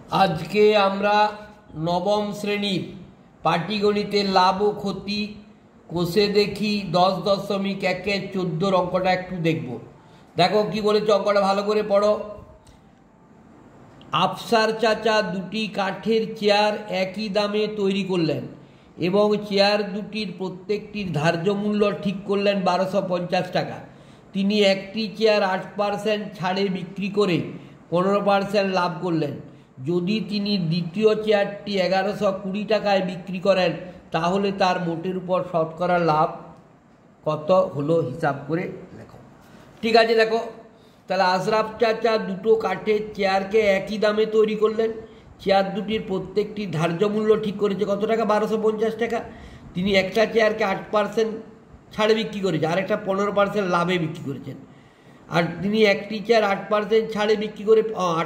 আজকে আমরা নবম শ্রেণীর পাটিগণিতের লাভ ও ক্ষতি কোষে দেখি 10.1-14 অঙ্কটা একটু দেখব। দেখো কি বলেছে অঙ্কটা, ভালো করে পড়ো। আফসার চাচা দুটি কাঠের চেয়ার একই দামে তৈরি করলেন এবং চেয়ার দুটির প্রত্যেকটির ধার্য মূল্য ঠিক করলেন 1250 টাকা। তিনি একটি চেয়ার 8% ছাড়ে বিক্রি করে 15% লাভ করলেন। যদি তিনি দ্বিতীয় চেয়ারটি 1120 টাকায় বিক্রি করেন তাহলে তার মোটের উপর শতকরা লাভ কত হলো হিসাব করে লেখো। ঠিক আছে, দেখো তাহলে আশরাফ চাচা দুটো কাঠের চেয়ারকে একই দামে তৈরি করলেন। চেয়ার দুটির প্রত্যেকটি ধার্য মূল্য ঠিক করেছে কত টাকা? 1250 টাকা। তিনি একটা চেয়ারকে 8% ছাড়ে বিক্রি করেছে, আর একটা 15% লাভে বিক্রি করেছেন। আর তিনি একটি চেয়ার 8% ছাড়ে বিক্রি করে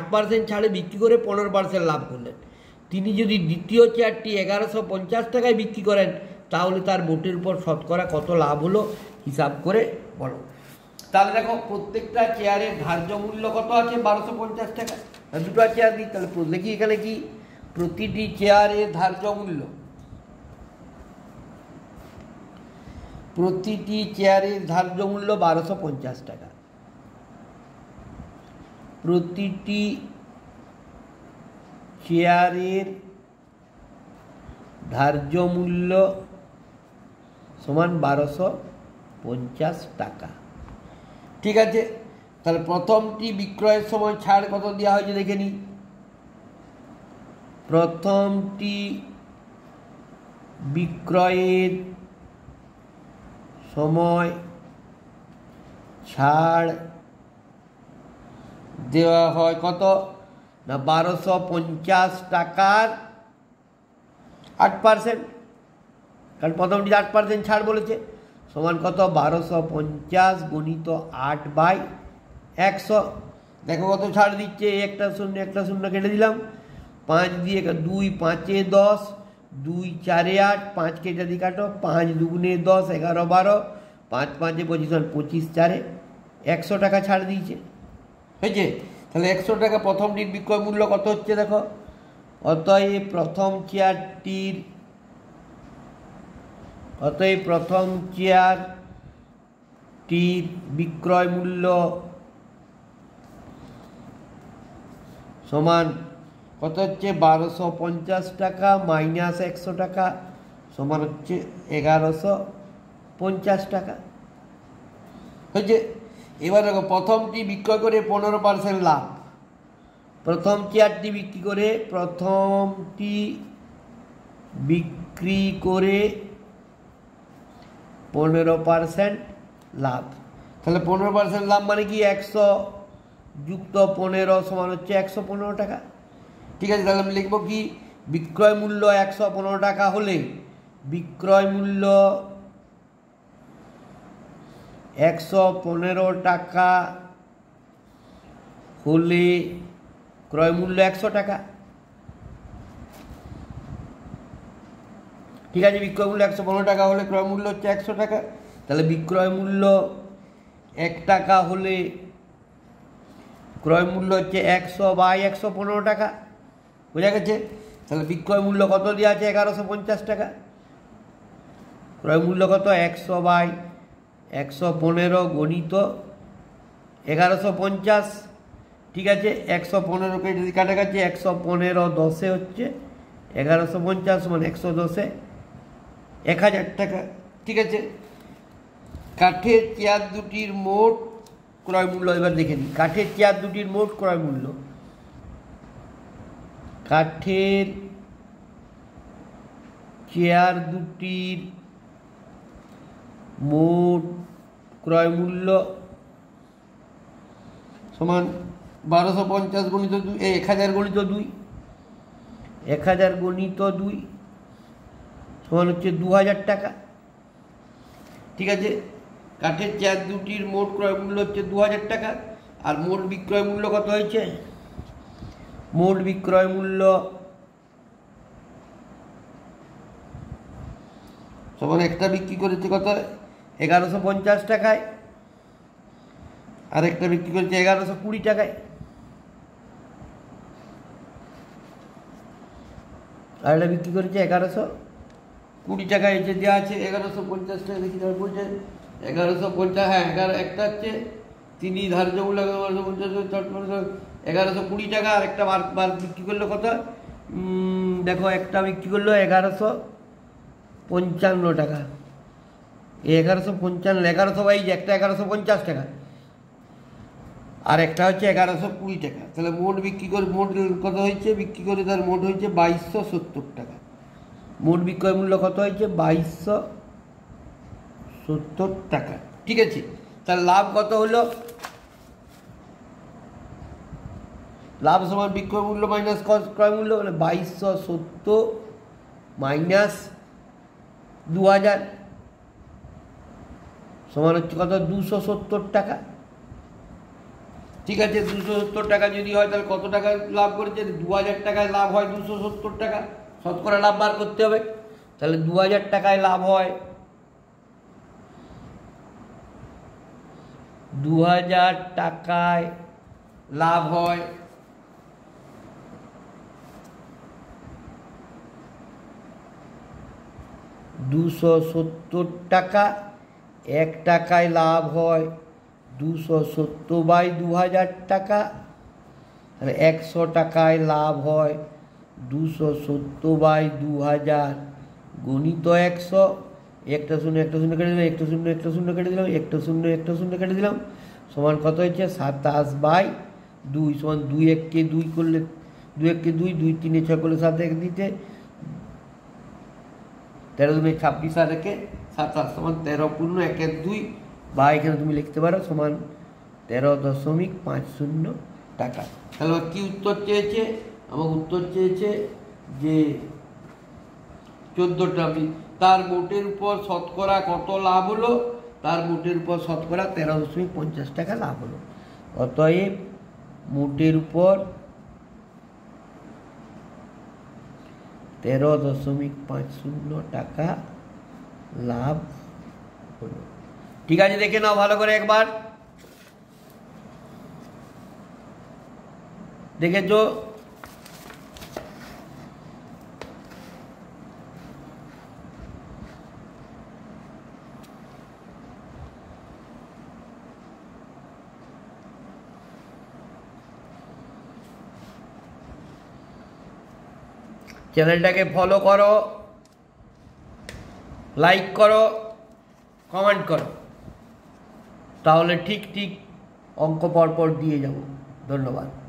15% লাভ করলেন। তিনি যদি দ্বিতীয় চেয়ারটি 1150 টাকায় বিক্রি করেন তাহলে তার মোটের উপর শতকরা কত লাভ হলো হিসাব করে বলো। তাহলে দেখো প্রত্যেকটা চেয়ারের ধার্য মূল্য কত আছে? 1250 টাকা। দুটো চেয়ার দিই, তাহলে দেখি এখানে কি প্রতিটি চেয়ারের ধার্য মূল্য, প্রতিটি চেয়ারের ধার্য মূল্য 1250 টাকা। প্রতিটি চেয়ারের ধার্য মূল্য সমান 1250 টাকা। ঠিক আছে, তাহলে প্রথমটি বিক্রয়ের সময় ছাড় কত দেওয়া হয়েছে দেখে নিই। প্রথমটি বিক্রয়ের সময় ছাড় দেওয়া হয় কত না? 1250 টাকার 8%, কারণ প্রথমটি 8% ছাড় বলেছে, সমান কত? 1250 গুণিত 8/100। দেখো কত ছাড় দিচ্ছে, একটা শূন্য কেটে দিলাম, 5 দিয়ে 2 5 10, 2 4 8, 5 কেটে দিয়ে কাটো, 5 2 10, 11 12, 5 5 25, 25 4 100 টাকা ছাড় দিয়েছে। হয়েছে? তাহলে 100 টাকা প্রথমটির বিক্রয় মূল্য কত হচ্ছে দেখো। অতএব প্রথম চেয়ারটির বিক্রয় মূল্য সমান কত হচ্ছে? 1250 টাকা মাইনাস 100 টাকা সমান হচ্ছে 1150 টাকা। হয়েছে? এবার দেখো প্রথমটি বিক্রয় করে 15% লাভ। প্রথম চেয়ারটি বিক্রি করে 15% লাভ। তাহলে 15% লাভ মানে কি? 100 যুক্ত 15 সমান হচ্ছে 115 টাকা। ঠিক আছে, তাহলে আমি লিখবো কি? বিক্রয় মূল্য 115 টাকা হলে বিক্রয় মূল্য 115 টাকা হলে ক্রয় মূল্য 100 টাকা। ঠিক আছে, বিক্রয় মূল্য 115 টাকা হলে ক্রয় মূল্য হচ্ছে 100 টাকা। তাহলে বিক্রয় মূল্য 1 টাকা হলে ক্রয় মূল্য হচ্ছে 100/115 টাকা। বোঝা গেছে? তাহলে বিক্রয় মূল্য কত দেওয়া আছে? 1150 টাকা। ক্রয় মূল্য কত? 100/115 গণিত 1150। ঠিক আছে, 115 কেটে কাটা গেছে, 115 10 হচ্ছে 1150 মানে 110 1000 টাকা। ঠিক আছে, কাঠের চেয়ার দুটির মোট ক্রয় মূল্য এবার দেখে নিই। কাঠের চেয়ার দুটির মোট ক্রয় মূল্য, কাঠের চেয়ার দুটির মোট ক্রয় মূল্য সমান 1250 গণিত 2, 1000 গণিত 2, 1000 গণিত 2 সমান হচ্ছে 2000 টাকা। ঠিক আছে, কাঠের চেয়ার দুটির মোট ক্রয় মূল্য হচ্ছে 2000 টাকা। আর মোট বিক্রয় মূল্য কত হয়েছে? মোট বিক্রয় মূল্য সমান একটা বিক্রি করেছে কত? 1150 টাকায়, আর একটা বিক্রি করেছে 1120 টাকায়। আর এটা বিক্রি করেছে 1120 টাকা। এসে দেওয়া আছে 1150 টাকা। দেখি তার বলছে 1150। হ্যাঁ, একটা হচ্ছে তিনি ধার্য মূল্য 1120 টাকা। আর একটা বার বিক্রি করলো কত? দেখো, একটা বিক্রি করলো 1155 টাকা। 1155, 1122, একটা 1150 টাকা, আর একটা হচ্ছে 1120 টাকা। তাহলে মোট বিক্রি করে মোট কত হয়েছে? বিক্রি করে তার মোট হয়েছে 2270 টাকা। মোট বিক্রয় মূল্য কত হয়েছে? 2270 টাকা। ঠিক আছে, তার লাভ কত হলো? লাভ সমান বিক্রয় মূল্য মাইনাস ক্রয় মূল্য, মানে 2270 মাইনাস 2000 সমান হচ্ছে কত? 270 টাকা। ঠিক আছে, 270 টাকা যদি হয় তাহলে কত টাকা লাভ করেছে? 2000 টাকায় লাভ হয় 270 টাকা। শতকরা লাভ বার করতে হবে। তাহলে 2000 টাকায় লাভ হয়, 2000 টাকায় লাভ হয় 270 টাকা। 1 টাকায় লাভ হয় 270/2000 টাকা। তাহলে 100 টাকায় লাভ হয় 270/2000 গুণিত 100। একটা শূন্য একটা শূন্য কেটে দিলাম, একটা শূন্য একটা শূন্য কেটে দিলাম, একটা শূন্য একটা শূন্য কেটে দিলাম, সমান কত হয়েছে? 27/2 সমান 2 1-কে 2 করলে 2 1-কে 2, 2 3 6 করলে 7 1 দিতে 13 2 26 আর 1 27 সমান 13 পূর্ণ 1 1 2, বা এখানে তুমি লিখতে পারো সমান 13.50 টাকা। তাহলে কি উত্তর চেয়েছে? আমার উত্তর চেয়েছে যে 14টা। তার মোটের উপর শতকরা কত লাভ হলো? তার মোটের উপর শতকরা 13.50 টাকা লাভ হলো। অতএব মোটের উপর 13.50 টাকা লাভ হলো। ঠিক আছে, দেখে নাও ভালো করে একবার। দেখেছো? চ্যানেলটাকে ফলো করো, লাইক করো, কমেন্ট করো, তাহলে ঠিক ঠিক অঙ্ক পরপর দিয়ে যাব। ধন্যবাদ।